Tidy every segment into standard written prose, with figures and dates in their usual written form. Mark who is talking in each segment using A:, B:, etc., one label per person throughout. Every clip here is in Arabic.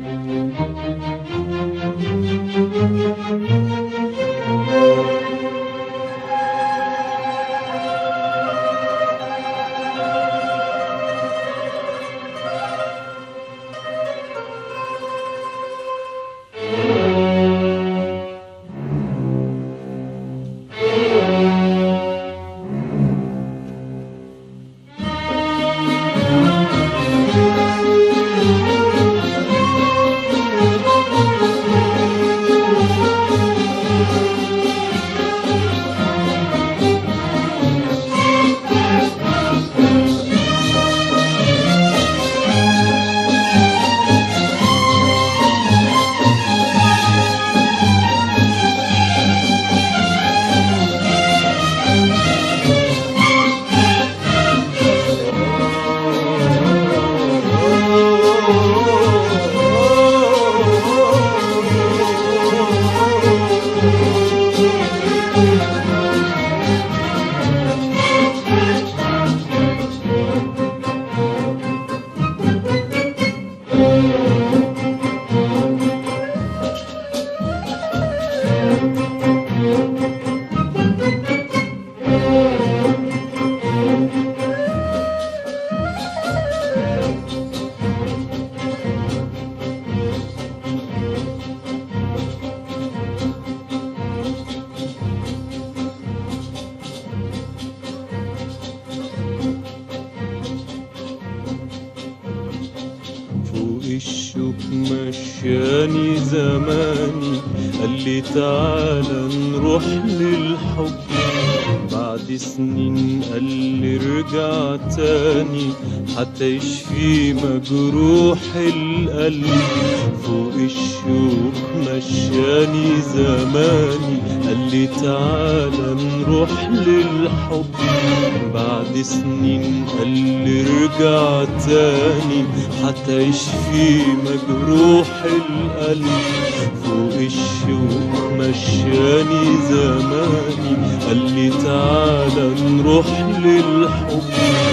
A: الشوق مشاني زماني، قال لي تعالى نروح للحب. بعد سنين قال لي ارجع تاني حتى يشفي مجروح القلب. فوق الشوق مشاني زماني، قال لي تعالى نروح للحب. بعد سنين قال لي ارجع تاني حتى يشفي مجروح القلب. فوق الشوق مشاني زماني، قال لي تعالى نروح للحب.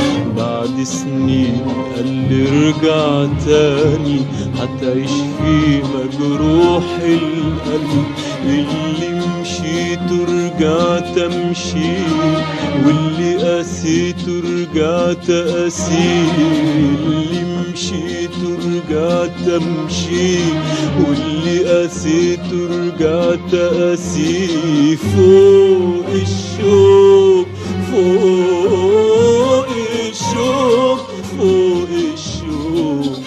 A: بعد سنين قال لي ارجع تاني حتى يشفي مجروح القلب. اللي مشيت ورجعت امشي، واللي قاسيت ورجعت قاسي. اللي مشيت ورجعت امشي، واللي قاسيت ورجعت قاسي. فوق الشوق فوق الشوق فوق الشوق.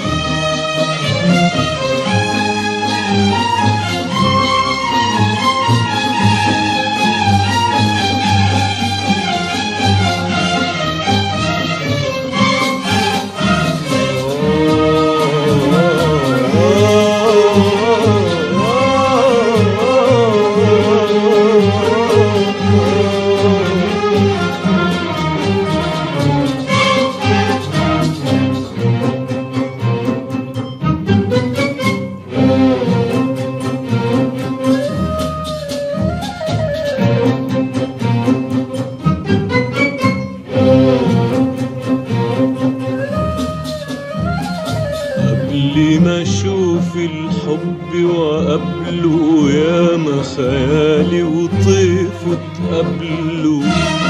A: قبل ما اشوف الحب وقبله، ياما خيالي وطيفه اتقابلوا.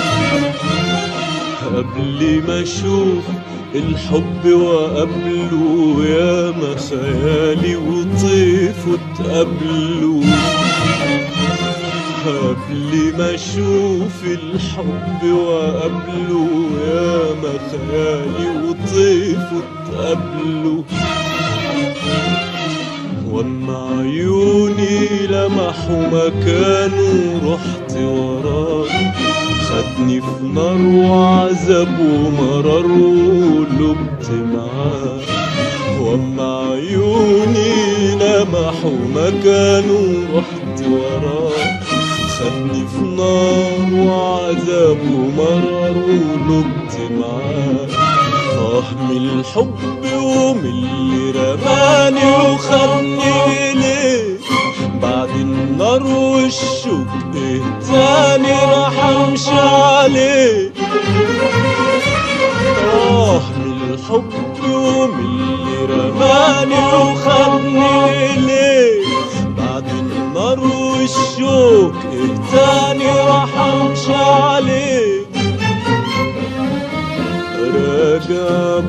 A: قبل ما اشوف الحب وقبله، ياما خيالي وطيفه اتقابلوا. قبل ما اشوف الحب وقبله، ياما خيالي وطيفه اتقابلوا. واما عيوني لمحوا مكانه رحت وراه، خدني في نار وعذاب ومرار ولبت معاه. واما عيوني لمحوا مكانه رحت وراه، خدني في نار وعذاب ومرار ولبت معاه. من الحب ومن اللي رماني وخدني إليه، بعد النار والشوق إيه تاني راح أمشي عليه. من الحب ومن اللي رماني وخدني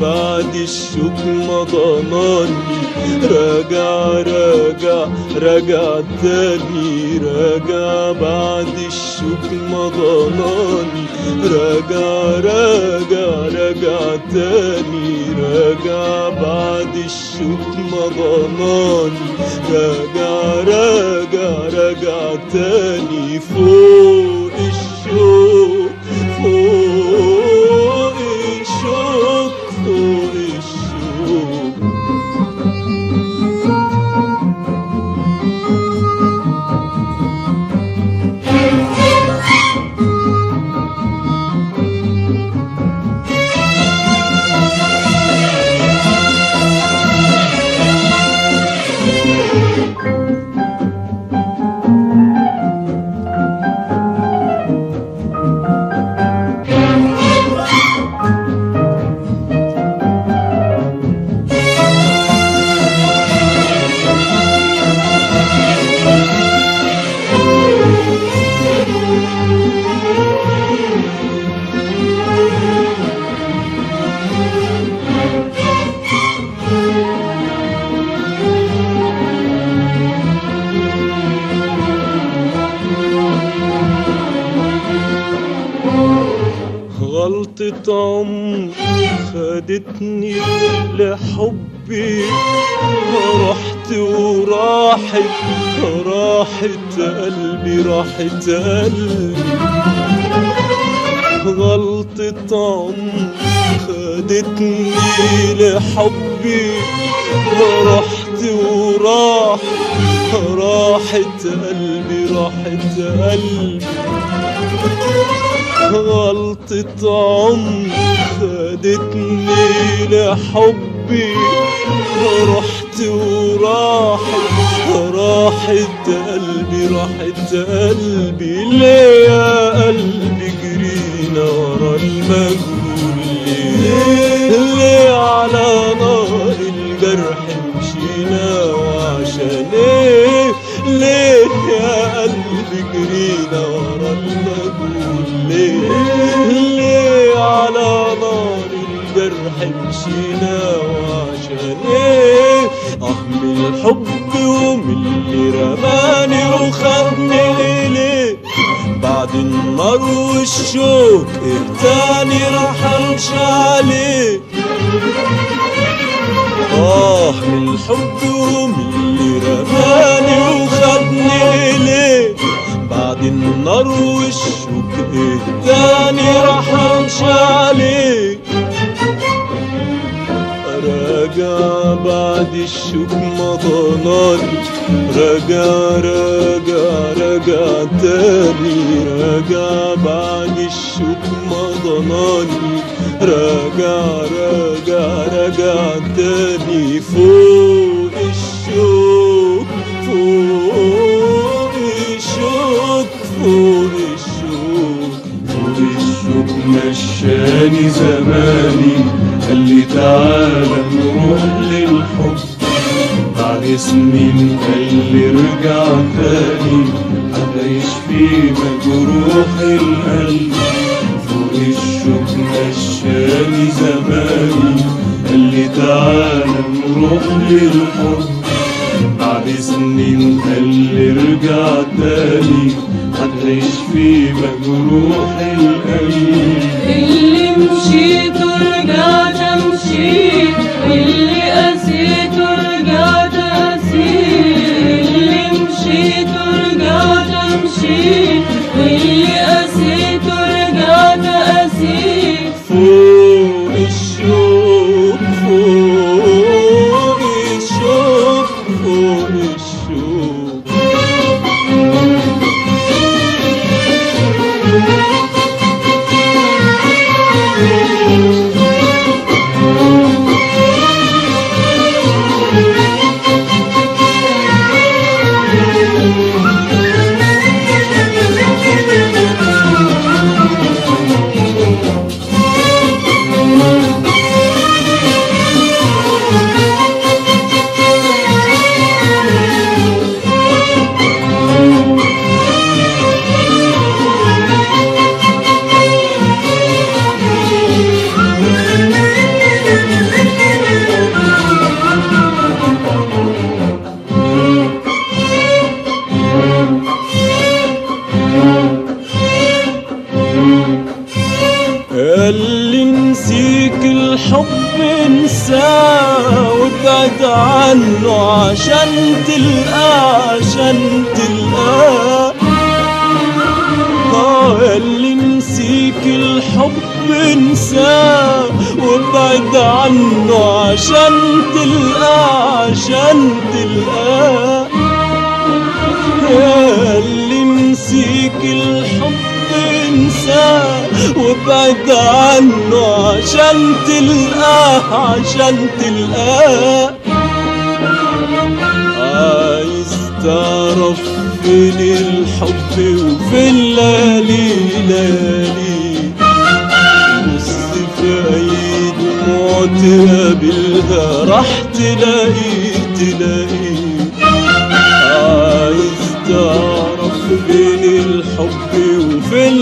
A: بعد الشوك ما ضناني، راجع راجع راجع تاني، راجع بعد الشوك ما ضناني، راجع راجع راجع تاني، راجع بعد الشوك ما ضناني، راجع راجع راجع تاني، فوق الشوك فوق الشوك فوق الشوك. غلطة عمر خدتني لحبي، رحت وراحت راحت قلبي راحت قلبي. غلطة عمر خدتني لحبي، رحت وراحت راحت قلبي راحت قلبي. غلطة عمر خدتني لحبي، رحت وراحت راحت قلبي راحت قلبي. ليه يا قلبي جرينا ورا المجهول، ليه على نار الجرح مشينا وعشان ايه؟ ليه يا قلبي جرينا ورا المجهول، ليه على نار الجرح مشينا وعشان ايه؟ من الحب ومن اللي رماني وخدني ليه؟ بعد النار والشوك ايه تاني راح امشي عليه؟ من الحب ومن اللي رماني وخدني ليه؟ بعد النار والشوك ايه تاني راح امشي عليه؟ راجع بعد الشوك ما ضناني، راجع راجع راجع تاني، راجع بعد الشوك ما ضناني، راجع راجع راجع تاني، فوق الشوك فوق الشوك فوق الشوك.
B: فوق الشوك مشاني زماني، قال لي تعالى نروح للحب. بعد سنين قال لي ارجع تاني، هتعيش في مجروح القلب. فوق الشوك مشاني زماني، قال لي تعالى نروح للحب. بعد سنين قال لي ارجع تاني، هتعيش في مجروح القلب.
C: اللي مشيت ورجعت مشيت، اللي قسيت ورجعت قسيت، اللي مشيت ورجعت مشيت، واللي قسيت ورجعت قسيت.
A: فوق الشوك فوق الشوك فوق الشوك. عنه عشان تلقاه اللي نسيك الحب انساه وابعد عنه عشان تلقاه اللي نسيك الحب انساه وابعد عنه عشان تلقاه عايز تعرف فين الحب وفين ليالي بص في اي دموع تقابلها راح تلاقي عايز تعرف فين الحب وفين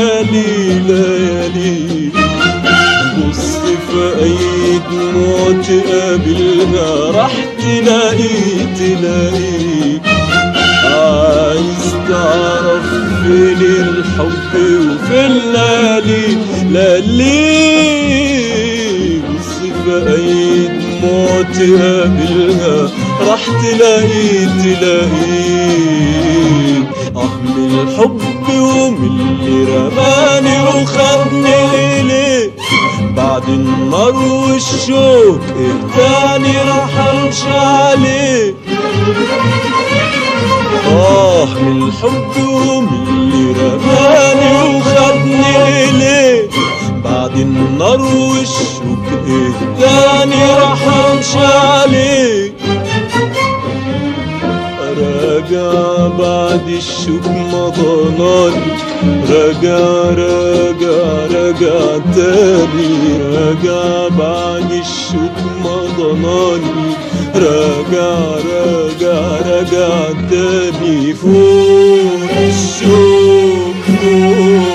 A: ليالي بص في اي دموع تقابلها راح تلاقي عايز تعرف فين الحب وفين ليالي بص في اي دموع تقابلها راح تلاقي من الحب ومن اللي رماني وخدني إليه بعد النار والشوق تاني راح امشي عليه من الحب ومن اللي رماني وخدني إليه بعد النار والشوق تاني راح امشي عليه راجع بعد الشوق مضناني راجع تاني راجع بعد الشوق مضناني راجع تاني فوق الشوق